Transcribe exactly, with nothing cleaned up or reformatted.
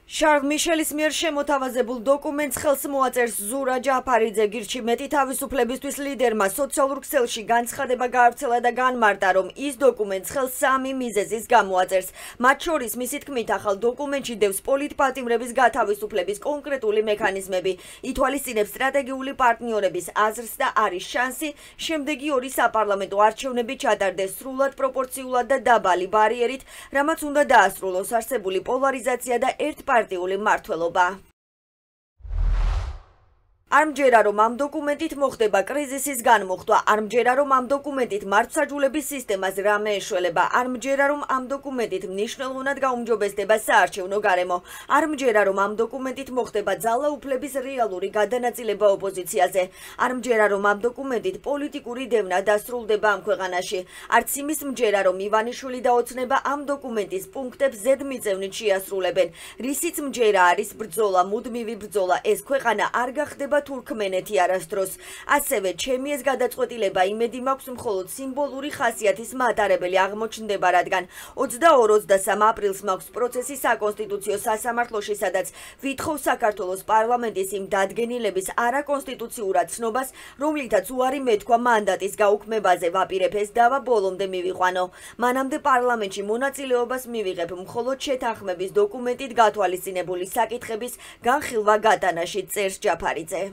შარლ მიშელის მიერ შემოთავაზებულ დოკუმენტს ხელს მოაწერს ზურა ჯაფარიძე. გირჩი მეტი თავისუფლებისთვის ლიდერმა სოციალურ ქსელში განცხადება გაავრცელა და განმარტა, რომ ის დოკუმენტს ხელს სამი მიზეზის გამო აწერს. მათ შორის მისი თქმით, ახალ დოკუმენტში დევს პოლიტპატიმრების გათავისუფლების კონკრეტული მექანიზმები, ითვალისწინებს სტრატეგიული პარტნიორების აზრს და არის შანსი შემდეგი ორი საპარლამენტო არჩევნები ჩატარდეს სრულად პროპორციულად და დაბალი ბარიერით, რამაც უნდა დაასრულოს არსებული პოლარიზაცია და ერთპარტიული მმართველობა. არ მჯერა, რომ ამ დოკუმენტით მოხდება კრიზისის განმუხტვა, არ მჯერა, რომ ამ დოკუმენტით მართლმსაჯულების სისტემას რამე ეშველება, არ მჯერა, რომ ამ დოკუმენტით მნიშვნელოვნად გაუმჯობესდება საარჩევნო გარემო, არ მჯერა, რომ ამ დოკუმენტით მოხდება ძალაუფლების რეალური გადანაწილება ოპოზიციაზე, არ მჯერა, რომ ამ დოკუმენტით პოლიტიკური დევნა დასრულდება ამ ქვეყანაში, არც იმის მჯერა, რომ ივანიშვილი და ოცნება ამ დოკუმენტის პუნქტებს ზედმიწევნით შეასრულებენ, რისიც მჯერა არის ბრძოლა, მუდმივი ბრძოლა, ეს ქვეყანა არ გახდება თურქმენეთი არასდროს. ასევე ჩემი ეს გადაწყვეტილება იმედი მაქვს მხოლოდ სიმბოლური ხასიათის მატარებელი აღმოჩნდება, რადგან ოცდაორ ოცდასამ აპრილს მაქვს პროცესი საკონსტიტუციო სასამართლოში, სადაც ვითხოვ საქართველოს პარლამენტის იმ დადგენილების არაკონსტიტუციურად ცნობას, რომლითაც უარი მეთქვა მანდატის გაუქმებაზე, ვაპირებ ეს დავა ბოლომდე მივიყვანო. მანამდე პარლამენტში მონაწილეობას მივიღებ მხოლოდ შეთანხმების დოკუმენტით გათვალისწინებული საკითხების განხილვა გატანაში, წერს ჯაფარიძე.